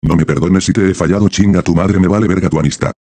No me perdones si te he fallado, chinga tu madre, me vale verga tu amistad.